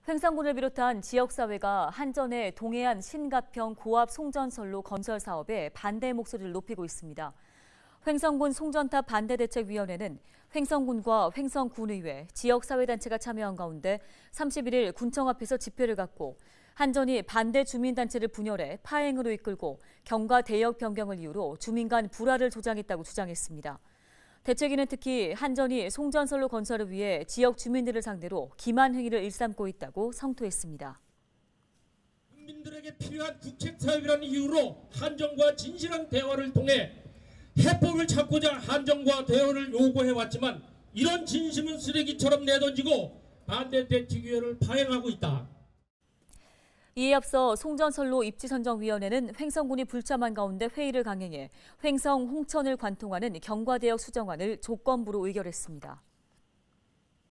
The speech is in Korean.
횡성군을 비롯한 지역사회가 한전의 동해안 신가평 고압 송전선로 건설 사업에 반대 목소리를 높이고 있습니다. 횡성군 송전탑 반대대책위원회는 횡성군과 횡성군의회, 지역사회단체가 참여한 가운데 31일 군청 앞에서 집회를 갖고 한전이 반대 주민단체를 분열해 파행으로 이끌고 경과 대역 변경을 이유로 주민 간 불화를 조장했다고 주장했습니다. 대책위는 특히 한전이 송전선로 건설을 위해 지역 주민들을 상대로 기만 행위를 일삼고 있다고 성토했습니다. 국민들에게 필요한 국책사업이라는 이유로 한전과 진실한 대화를 통해 해법을 찾고자 한전과 대화를 요구해왔지만 이런 진심은 쓰레기처럼 내던지고 반대대책위원회를 파행하고 있다. 이에 앞서 송전선로 입지선정위원회는 횡성군이 불참한 가운데 회의를 강행해 횡성 홍천을 관통하는 경과대역 수정안을 조건부로 의결했습니다.